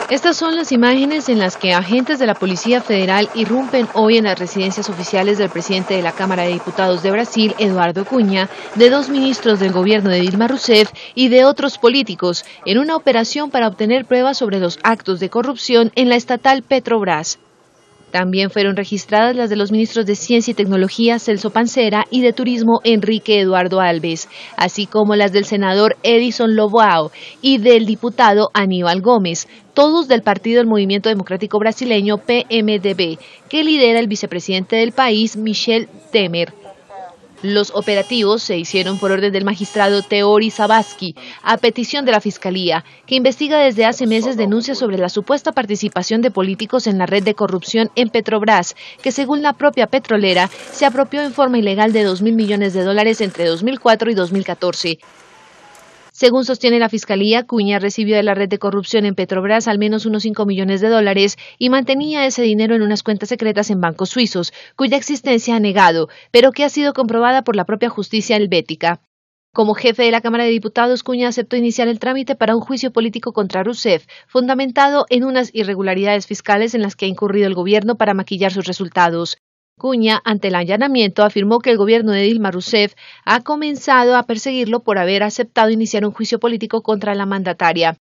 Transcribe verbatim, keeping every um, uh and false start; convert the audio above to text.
Estas son las imágenes en las que agentes de la Policía Federal irrumpen hoy en las residencias oficiales del presidente de la Cámara de Diputados de Brasil, Eduardo Cunha, de dos ministros del gobierno de Dilma Rousseff y de otros políticos, en una operación para obtener pruebas sobre los actos de corrupción en la estatal Petrobras. También fueron registradas las de los ministros de Ciencia y Tecnología, Celso Pancera, y de Turismo, Enrique Eduardo Alves, así como las del senador Edison Loboao y del diputado Aníbal Gómez, todos del Partido del Movimiento Democrático Brasileño, P M D B, que lidera el vicepresidente del país, Michel Temer. Los operativos se hicieron por orden del magistrado Teori Zavascki, a petición de la Fiscalía, que investiga desde hace meses denuncias sobre la supuesta participación de políticos en la red de corrupción en Petrobras, que según la propia petrolera, se apropió en forma ilegal de dos mil millones de dólares entre dos mil cuatro y dos mil catorce. Según sostiene la Fiscalía, Cunha recibió de la red de corrupción en Petrobras al menos unos cinco millones de dólares y mantenía ese dinero en unas cuentas secretas en bancos suizos, cuya existencia ha negado, pero que ha sido comprobada por la propia justicia helvética. Como jefe de la Cámara de Diputados, Cunha aceptó iniciar el trámite para un juicio político contra Rousseff, fundamentado en unas irregularidades fiscales en las que ha incurrido el gobierno para maquillar sus resultados. Cunha, ante el allanamiento, afirmó que el gobierno de Dilma Rousseff ha comenzado a perseguirlo por haber aceptado iniciar un juicio político contra la mandataria.